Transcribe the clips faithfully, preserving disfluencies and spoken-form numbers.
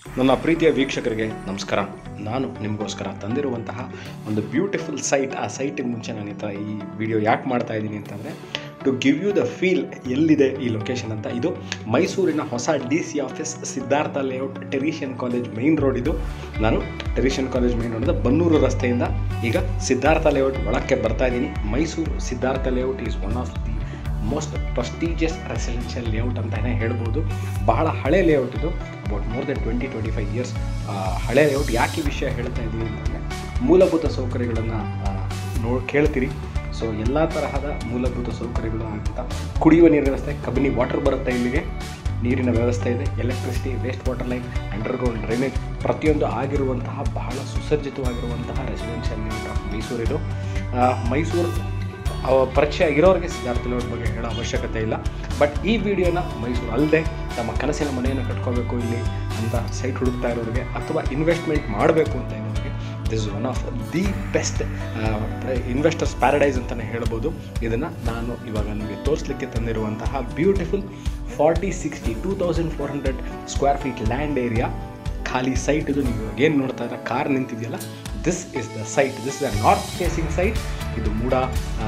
ನನ್ನ ಪ್ರೀತಿಯ ವೀಕ್ಷಕರಿಗೆ ನಮಸ್ಕಾರ. ನಾನು ನಿಮಗೋಸ್ಕರ ತಂದಿರುವಂತಹ ಒಂದು ಬ್ಯೂಟಿಫುಲ್ ಸೈಟ್. ಆ ಸೈಟಿಗೆ ಮುಂಚೆ ನಾನು ಈ ಥರ ಈ ವಿಡಿಯೋ ಯಾಕೆ ಮಾಡ್ತಾ ಇದ್ದೀನಿ ಅಂತಂದರೆ, to give you the feel ಎಲ್ಲಿದೆ ಈ ಲೊಕೇಶನ್ ಅಂತ. ಇದು ಮೈಸೂರಿನ ಹೊಸ D C office, Siddhartha layout, Teresian college main road. ಇದು ನಾನು ಟೆರಿಷಿಯನ್ ಕಾಲೇಜ್ ಮೈನ್ ರೋಡಿಂದ ಬನ್ನೂರು ರಸ್ತೆಯಿಂದ ಈಗ ಸಿದ್ಧಾರ್ಥ ಲೇಔಟ್ ಒಳಕ್ಕೆ ಬರ್ತಾ ಇದ್ದೀನಿ. Mysuru Siddhartha layout is one of the most prestigious residential layout ಅಂತಲೇ ಹೇಳ್ಬೋದು. ಬಹಳ ಹಳೆ ಲೇಔಟ್ ಇದು, about more than twenty twenty five years ಹಳೆ ಲೇಔಟ್. ಯಾಕೆ ಈ ವಿಷಯ ಹೇಳ್ತಾ ಇದ್ದೀವಿ ಅಂತಂದರೆ, ಮೂಲಭೂತ ಸೌಕರ್ಯಗಳನ್ನು ನೋ ಕೇಳ್ತೀರಿ. ಸೊ ಎಲ್ಲ ತರಹದ ಮೂಲಭೂತ ಸೌಕರ್ಯಗಳು ಅಂತ ಕುಡಿಯುವ ನೀರಿನ ವ್ಯವಸ್ಥೆ, ಕಬಿನಿ ವಾಟರ್ ಬರುತ್ತೆ, ಇಲ್ಲಿಗೆ ನೀರಿನ ವ್ಯವಸ್ಥೆ ಇದೆ, electricity, waste water line, underground drainage ಪ್ರತಿಯೊಂದು ಆಗಿರುವಂತಹ ಬಹಳ ಸುಸಜ್ಜಿತವಾಗಿರುವಂತಹ ರೆಸಿಡೆನ್ಷಿಯಲ್ ಲೇಔಟ್ ಆಫ್ ಮೈಸೂರು ಇದು. ಮೈಸೂರು ಪರಿಚಯ ಇರೋರಿಗೆ ಸಿದ್ಧಾರ್ಥ ಲೇಔಟ್ ಬಗ್ಗೆ ಹೇಳೋ ಅವಶ್ಯಕತೆ ಇಲ್ಲ. ಬಟ್ ಈ ವಿಡಿಯೋನ ಮೈಸೂರು ಅಲ್ಲದೆ ತಮ್ಮ ಕನಸಿನ ಮನೆಯನ್ನು ಕಟ್ಕೋಬೇಕು ಇಲ್ಲಿ ಅಂತ ಸೈಟ್ ಹುಡುಕ್ತಾ ಇರೋರಿಗೆ, ಅಥವಾ ಇನ್ವೆಸ್ಟ್ಮೆಂಟ್ ಮಾಡಬೇಕು ಅಂತ ಇರೋರಿಗೆ, this is one of the best investors paradise ಅಂತಲೇ ಹೇಳ್ಬೋದು. ಇದನ್ನು ನಾನು ಇವಾಗ ನಿಮಗೆ ತೋರಿಸ್ಲಿಕ್ಕೆ ತಂದಿರುವಂತಹ beautiful forty sixty two thousand four hundred square feet land area ಖಾಲಿ ಸೈಟ್ ಇದು. ನೀವು ಇವಾಗ ಏನು ನೋಡ್ತಾ ಇರೋ ಕಾರ್ ನಿಂತಿದೆಯಲ್ಲ, this is the site. This is the north facing site. ಇದು ಮೂಡಾ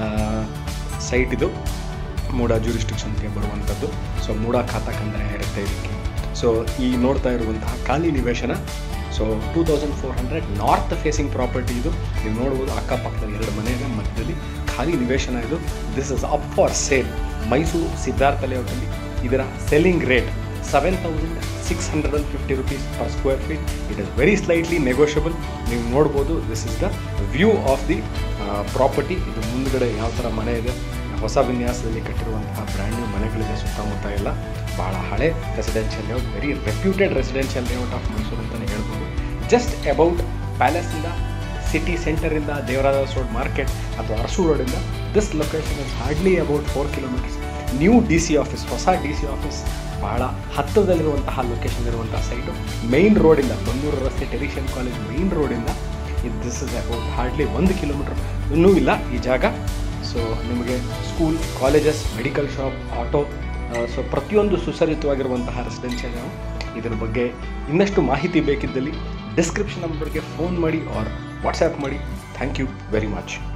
ಸೈಟ್, ಇದು ಮೂಡಾ ಜ್ಯೂರಿಸ್ಟಿಕ್ಷನ್ಗೆ ಬರುವಂಥದ್ದು. ಸೊ ಮೂಡಾ ಖಾತಾ ಕಂದಾಯ ಇರುತ್ತೆ ಇದಕ್ಕೆ. ಸೊ ಈ ನೋಡ್ತಾ ಇರುವಂತಹ ಖಾಲಿ ನಿವೇಶನ, so two thousand four hundred north facing property ಇದು. ನೀವು ನೋಡ್ಬೋದು, ಅಕ್ಕಪಕ್ಕದಲ್ಲಿ ಎರಡು ಮನೆ ಇದೆ, ಮಧ್ಯದಲ್ಲಿ ಖಾಲಿ ನಿವೇಶನ ಇದು. This is up for sale. Mysuru Siddhartha ಲೇಔಟಲ್ಲಿ ಇದರ selling rate seven thousand six hundred and fifty rupees per square feet. It is very slightly negotiable. ನೀವು ನೋಡ್ಬೋದು, this is the view of the property. ಇದು ಮುಂದ್ಗಡೆ ಯಾವ ಥರ ಮನೆ ಇದೆ, ಹೊಸ ವಿನ್ಯಾಸದಲ್ಲಿ ಕಟ್ಟಿರುವಂತಹ ಬ್ರ್ಯಾಂಡ್ ನ್ಯೂ ಮನೆಗಳಿದೆ ಸುತ್ತಮುತ್ತ ಎಲ್ಲ. ಭಾಳ ಹಳೆ residential layout, very reputed residential layout of Mysuru ಅಂತಲೇ ಹೇಳ್ಬೋದು. ಜಸ್ಟ್ ಅಬೌಟ್ ಪ್ಯಾಲೇಸಿಂದ, ಸಿಟಿ ಸೆಂಟರಿಂದ, ದೇವರಾಜ ರೋಡ್ ಮಾರ್ಕೆಟ್ ಅಥವಾ ಅರಸು ರೋಡಿಂದ this location is hardly about four kilometres. New D C office, ಹೊಸ ಡಿ ಸಿ ಆಫೀಸ್ ಬಹಳ ಹತ್ತಿರದಲ್ಲಿರುವಂತಹ ಲೊಕೇಶನ್ ಇರುವಂತಹ ಸೈಟು. ಮೈನ್ ರೋಡಿಂದ, ಬನ್ನೂರು ರಸ್ತೆ ಟೆರಿಷಿಯನ್ ಕಾಲೇಜ್ ಮೈನ್ ರೋಡಿಂದ ಇದು ದಿಸ್ ಇಸ್ ಅಬೌಟ್ ಹಾರ್ಡ್ಲಿ ಒಂದು ಕಿಲೋಮೀಟರ್ ಇನ್ನೂ ಇಲ್ಲ ಈ ಜಾಗ. ಸೊ ನಿಮಗೆ school, colleges, medical shop, auto, so ಪ್ರತಿಯೊಂದು ಸುಸಜ್ಜಿತವಾಗಿರುವಂತಹ ರೆಸಿಡೆನ್ಷಿಯಲ್. ಇದರ ಬಗ್ಗೆ ಇನ್ನಷ್ಟು ಮಾಹಿತಿ ಬೇಕಿದ್ದಲ್ಲಿ ಡಿಸ್ಕ್ರಿಪ್ಷನ್ ನಂಬರ್ಗೆ ಫೋನ್ ಮಾಡಿ ಆರ್ ವಾಟ್ಸ್ಆ್ಯಪ್ ಮಾಡಿ. Thank you very much.